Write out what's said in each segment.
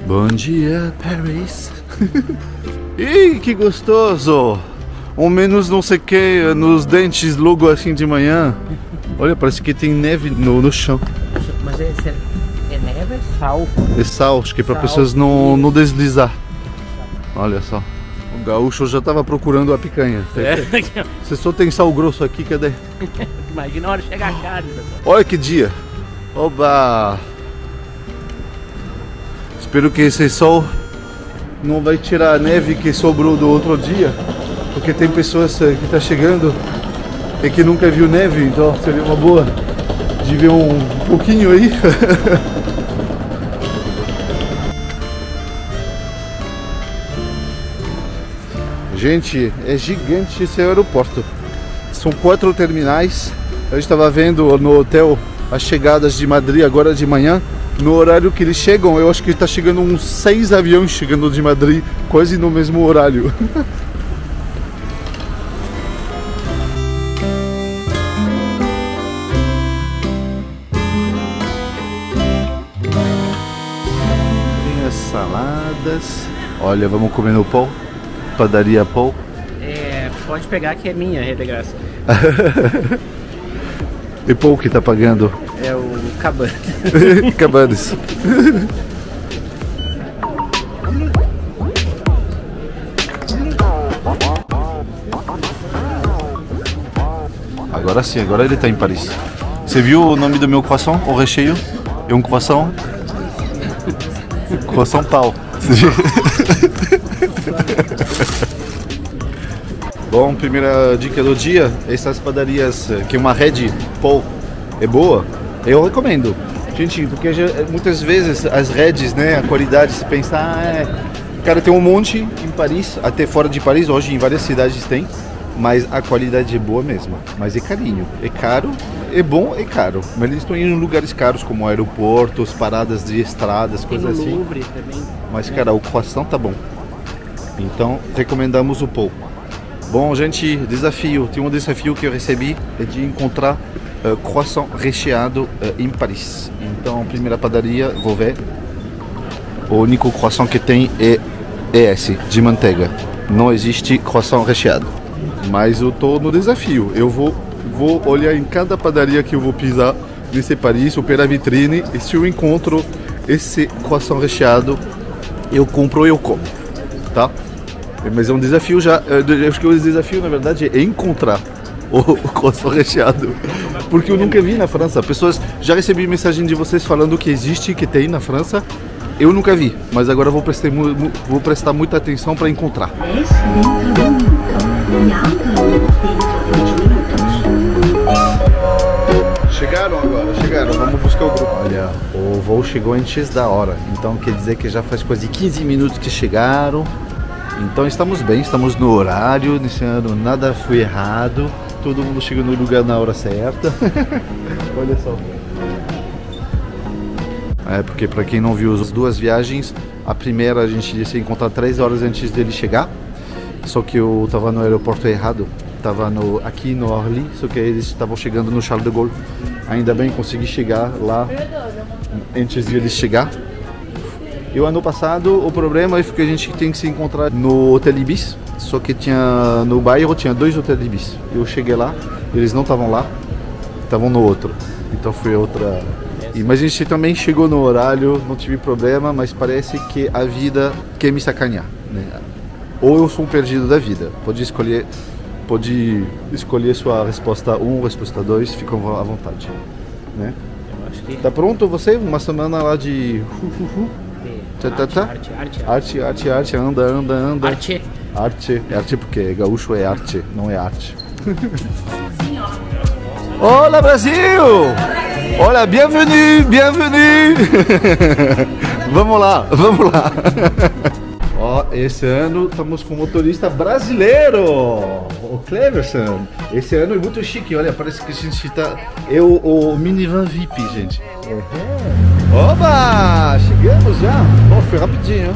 Bom dia, Paris. Ih, que gostoso! Ou menos não sei o que nos dentes logo assim de manhã. Olha, parece que tem neve no chão. Mas é neve, é sal. É sal, acho que é para pessoas não deslizar. Olha só. O gaúcho já estava procurando a picanha. Você só tem sal grosso aqui, cadê? Imagina a hora de chegar a carne, pessoal. Olha que dia! Oba! Espero que esse sol não vai tirar a neve que sobrou do outro dia, porque tem pessoas que estão chegando e que nunca viu neve, então seria uma boa de ver um pouquinho aí. Gente, é gigante esse aeroporto. São 4 terminais. A gente estava vendo no hotel as chegadas de Madrid agora de manhã. No horário que eles chegam, eu acho que está chegando uns 6 aviões chegando de Madrid, quase no mesmo horário. Tem as saladas. Olha, vamos comer no Paul. Padaria Paul. É, pode pegar que é minha, é de graça. E Paul que tá pagando? É o Cabanes. Cabanes. Agora sim, agora ele tá em Paris. Você viu o nome do meu croissant? O recheio? É um croissant? Croissant Paul. Bom, primeira dica do dia, essas padarias que uma rede Paul é boa, eu recomendo. Gente, porque muitas vezes as redes, né, a qualidade, se pensar, cara, tem um monte em Paris, até fora de Paris, hoje em várias cidades tem, mas a qualidade é boa mesmo, mas é carinho, é caro, é bom, é caro, mas eles estão indo em lugares caros como aeroportos, paradas de estradas, coisas assim. Louvre também. Mas cara, o croissant tá bom, então recomendamos o Paul. Bom, gente, desafio, tem um desafio que eu recebi, é de encontrar croissant recheado em Paris. Então, primeira padaria, vou ver. O único croissant que tem é esse, de manteiga. Não existe croissant recheado. Mas eu tô no desafio. Eu vou olhar em cada padaria que eu vou pisar nesse Paris, pela vitrine, e se eu encontro esse croissant recheado, eu compro ou eu como, tá? Mas é um desafio já. Eu acho que o desafio, na verdade, é encontrar o croissant recheado, porque eu nunca vi na França. Pessoas, já recebi mensagem de vocês falando que existe, que tem na França. Eu nunca vi, mas agora vou prestar muita atenção para encontrar. Chegaram agora, chegaram, vamos buscar o grupo. Olha, o voo chegou antes da hora, então quer dizer que já faz quase 15 minutos que chegaram. Então estamos bem, estamos no horário, nesse ano nada foi errado, todo mundo chegou no lugar na hora certa. Olha só. É, porque para quem não viu as duas viagens, a primeira a gente ia se encontrar 3 horas antes dele chegar, só que eu tava no aeroporto errado, tava aqui no Orly, só que eles estavam chegando no Charles de Gaulle. Ainda bem, consegui chegar lá antes de eles chegar. E o ano passado o problema é que a gente tem que se encontrar no Hotel Ibis, só que no bairro tinha 2 Hotel Ibis. Eu cheguei lá, eles não estavam lá, estavam no outro. Então foi outra. Mas a gente também chegou no horário, não tive problema, mas parece que a vida quer me sacanear, né? Ou eu sou um perdido da vida. Pode escolher sua resposta 1, resposta 2, ficam à vontade, né? Eu acho que... Tá pronto você? Uma semana lá de arte, anda. Arte porque gaúcho é arte, não é arte. Olá Brasil! Olá, bienvenue! Vamos lá. Ó, esse ano estamos com um motorista brasileiro, o Cleverson. Esse ano é muito chique, olha, parece que a gente tá... É o minivan VIP, gente. Oba! Chegamos já! Oh, foi rapidinho.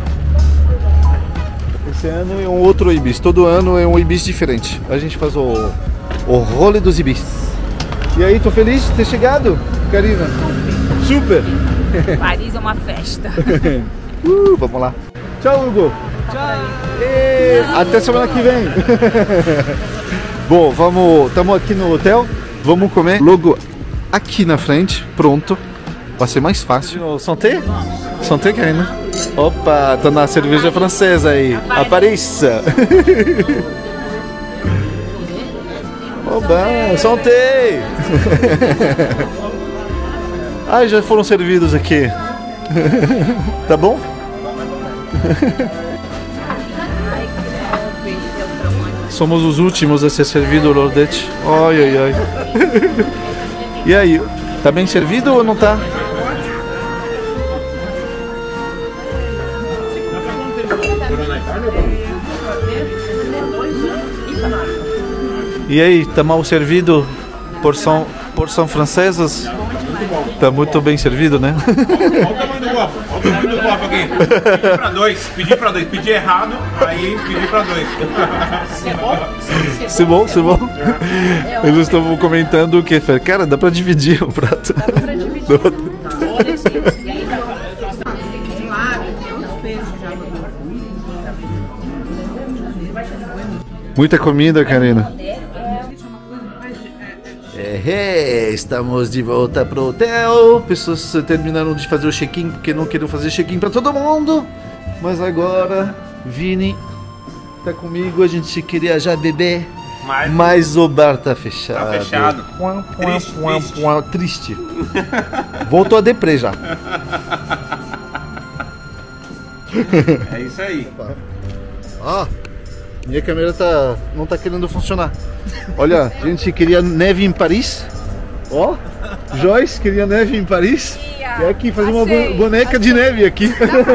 Esse ano é um outro Ibis, todo ano é um Ibis diferente. A gente faz o rolê dos Ibis. E aí, tô feliz de ter chegado, Karina? Super! Paris é uma festa. Vamos lá. Tchau, Hugo. Tchau. Até semana que vem. Bom, estamos aqui no hotel. Vamos comer logo aqui na frente. Pronto. Vai ser mais fácil. Santé? Santé, Karina? Opa, tá na cerveja francesa aí. A Paris. Oba, santé! Ai, já foram servidos aqui. Tá bom? Somos os últimos a ser servido, Lordete. Ai, ai, ai. E aí, tá bem servido ou não tá? E aí, tá mal servido? Porção francesas? Tá muito bem servido, né? Olha o tamanho do copo. Olha o tamanho do copo aqui. Pedi pra dois. Pedi errado, aí pedi pra dois. Se bom. Eles estavam comentando que, cara, dá pra dividir o prato. Dá pra dividir. Muita comida, Karina. Estamos de volta pro hotel. Pessoas terminaram de fazer o check-in porque não queriam fazer check-in pra todo mundo. Mas agora, Vini tá comigo. A gente queria já beber, mas o bar tá fechado. Tá fechado. Triste. Voltou a deprê já. É isso aí. Ó, minha câmera não tá querendo funcionar. Olha, a gente queria neve em Paris. Ó, Joyce queria neve em Paris. E aqui fazer uma boneca de neve aqui.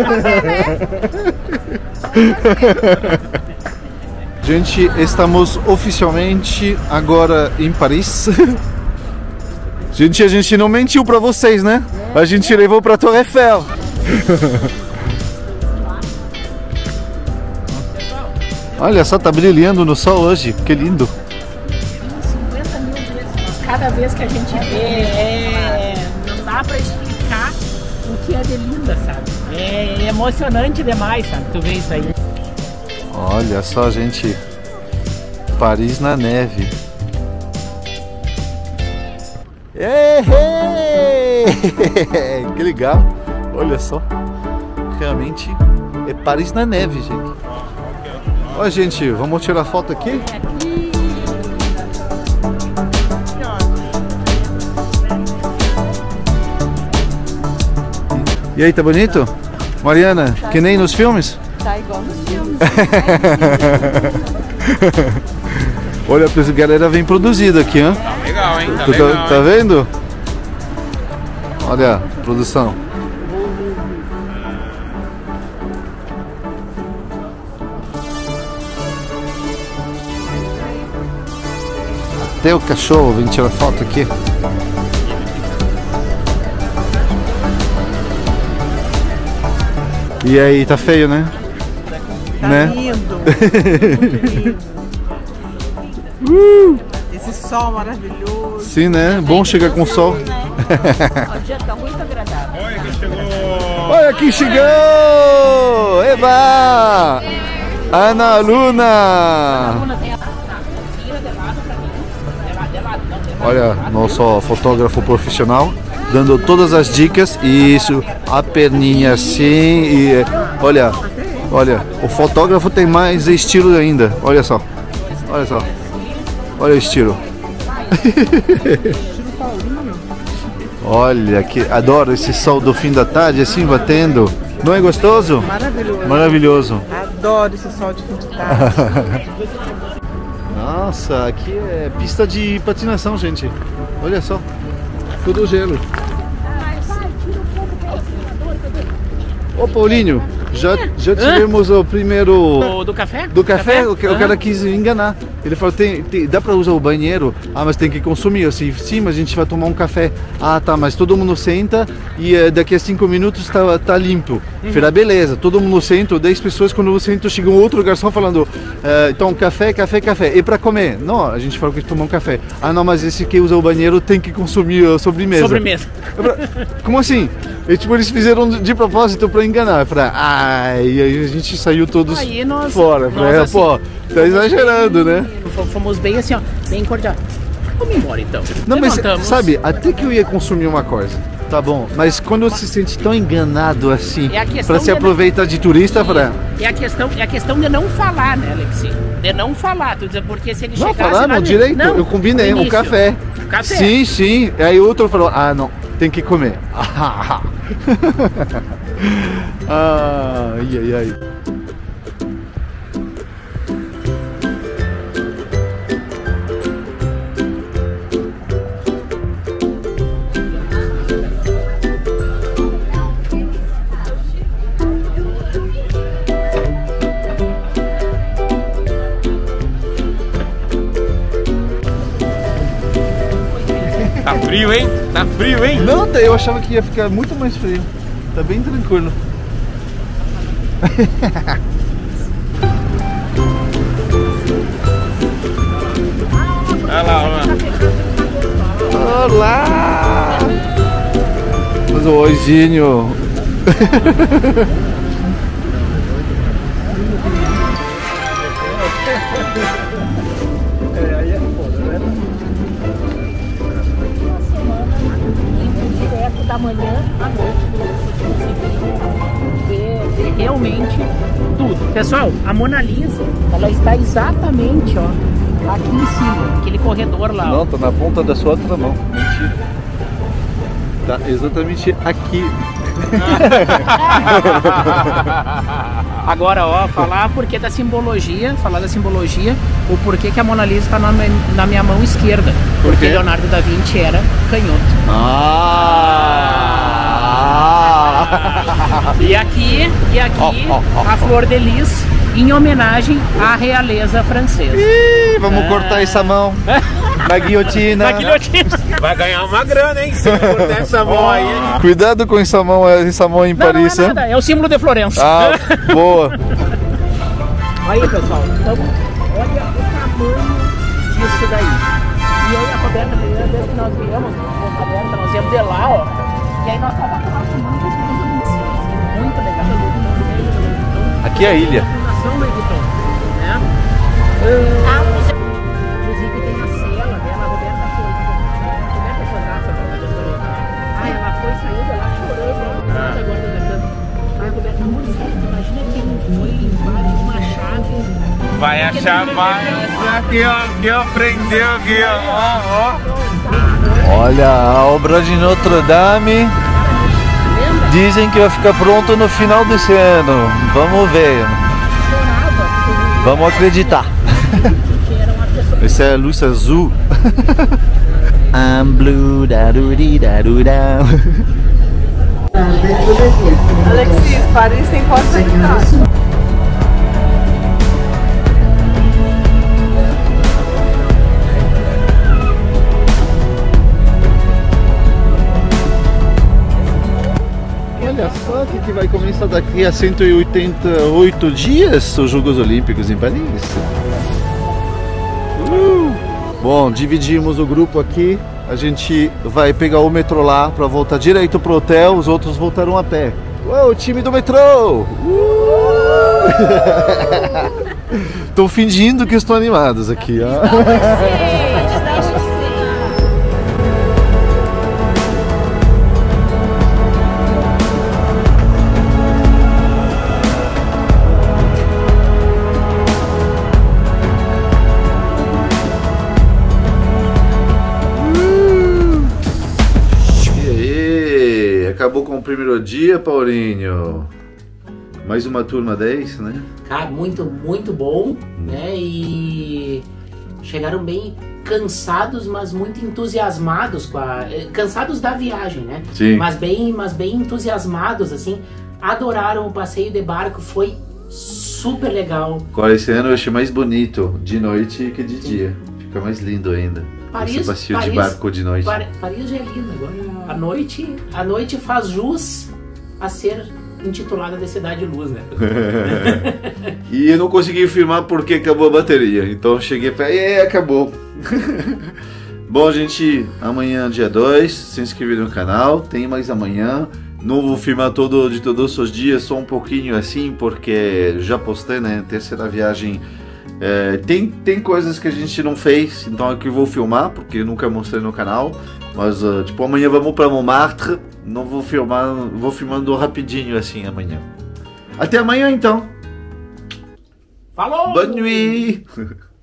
Gente, estamos oficialmente agora em Paris. Gente, a gente não mentiu pra vocês, né? A gente levou pra Torre Eiffel. Olha só, tá brilhando no sol hoje, que lindo. 50 mil vezes, cada vez que a gente vê, não dá pra explicar o que é de linda, sabe? É emocionante demais, sabe? Tu vê isso aí. Olha só, gente, Paris na neve. Que legal, olha só, realmente é Paris na neve, gente. Ó, gente, vamos tirar foto aqui? E aí, tá bonito? Mariana, tá, que nem nos filmes? Tá igual nos filmes. Olha, a galera vem produzida aqui, hein? Tá legal, hein? Tá legal, tá vendo? Olha a produção. Até o cachorro vem tirar foto aqui. E aí, tá feio, né? Tá né? lindo. Esse sol maravilhoso. Sim, né? Bom chegar com o sol. O dia tá muito agradável. Olha quem chegou! Olha quem chegou! Eva! Ana Luna! Olha, nosso fotógrafo profissional dando todas as dicas. Isso, a perninha assim e olha, o fotógrafo tem mais estilo ainda. Olha só, olha o estilo. Olha que adoro esse sol do fim da tarde assim batendo. Não é gostoso? Maravilhoso. Maravilhoso. Adoro esse sol de fim de tarde. Nossa, aqui é pista de patinação, gente. Olha só, tudo gelo. Ô Paulinho, já tivemos o primeiro... Do café? Do café? O cara quis enganar. Ele falou, dá pra usar o banheiro? Ah, mas tem que consumir. Eu disse, sim, mas a gente vai tomar um café. Ah, tá, mas todo mundo senta e daqui a 5 minutos tá limpo. Falei, beleza, todo mundo senta, 10 pessoas, quando você entra, chega um outro garçom falando, então café. E pra comer? Não, a gente falou que tomar um café. Ah, não, mas esse que usa o banheiro tem que consumir a sobremesa. Sobremesa. Como assim? E tipo, eles fizeram de propósito pra enganar. Eu falei, ai, e aí a gente saiu todos Aí nós, fora. Eu falei, assim, pô, tá exagerando, né? Fomos bem assim, ó, bem cordial. Vamos embora então. Não, mas Levantamos. sabe, até que eu ia consumir uma coisa. Tá bom, mas quando você se sente tão enganado assim, É a questão pra se de- aproveitar de turista, pra... É a questão de não falar, né, Alexi? De não falar, tu diz, porque se ele Não, chegasse falar lá não, no- direito, Não, eu combinei, no um início. café. Café. Sim, sim. Aí o outro falou, ah, não, tem que comer. Ai, ai, ai. Tá frio, hein? Tá frio, hein? Não, eu achava que ia ficar muito mais frio. Tá bem tranquilo. Olha lá, olha lá. Olá! Mas o oizinho. Direto da manhã à noite, ver realmente tudo. Pessoal, a Mona Lisa, ela está exatamente, ó, aqui em cima, aquele corredor lá. ó. Não, tá na ponta da sua outra mão. Mentira. Tá exatamente aqui. Agora, ó, falar porquê da simbologia, falar da simbologia, o porquê que a Mona Lisa está na minha mão esquerda. Porque quê? Leonardo da Vinci era canhoto. E aqui a Flor de Lis, em homenagem à realeza francesa. Ih, vamos cortar essa mão. Na guilhotina. Na guilhotina. Vai ganhar uma grana, hein? Se cortar essa mão aí. Cuidado com essa mão em Não, Paris, não é hein? nada, é o símbolo de Florença. Ah, boa. Aí, pessoal, então, olha o tamanho disso daí. E aí a Roberta, a primeira vez que nós viemos, a Roberta, nós viemos de lá, ó. E aí nós estávamos muito legal. Aqui é a ilha. Fundação Louis Vuitton, né? Inclusive tem a cela dela, a Roberta foi. Roberta foi lá, ela foi saindo de lá chorando, agora da cama. Ai, Roberta, muito certo, imagina quem foi limpar uma chave. Vai achar mais. Aqui, ó. Aqui, ó. Prendeu aqui, ó. Ó, Olha a obra de Notre Dame. Dizem que vai ficar pronto no final desse ano. Vamos ver. Vamos acreditar. Esse é a luz azul. I'm blue, da-du-di-da-du-da. Alexis, Paris tem porta de casa. Olha só que vai começar daqui a 188 dias os Jogos Olímpicos em Paris. Bom, dividimos o grupo aqui. A gente vai pegar o metrô lá para voltar direito pro hotel. Os outros voltaram a pé. Uou, o time do metrô! Estão fingindo que estão animados aqui, ó. Acabou com o primeiro dia, Paulinho. Mais uma turma 10, né? Cara, muito bom, né? E chegaram bem cansados, mas muito entusiasmados com a... Cansados da viagem, né? Sim. Mas bem entusiasmados, assim. Adoraram o passeio de barco, foi super legal. Agora esse ano eu achei mais bonito de noite que de dia. Fica mais lindo ainda. Esse passeio de barco de noite. Paris já é lindo agora. A noite faz jus a ser intitulada de Cidade de Luz, né? E eu não consegui filmar porque acabou a bateria. Então eu cheguei e acabou. Bom, gente, amanhã dia 2, se inscrever no canal. Tem mais amanhã. Não vou filmar de todos os dias, só um pouquinho assim, porque já postei, né? Terceira viagem. Tem coisas que a gente não fez, então aqui eu vou filmar, porque eu nunca mostrei no canal. Mas, tipo, amanhã vamos para Montmartre, não vou filmar, vou filmando rapidinho assim amanhã. Até amanhã então! Falou! Bonne nuit!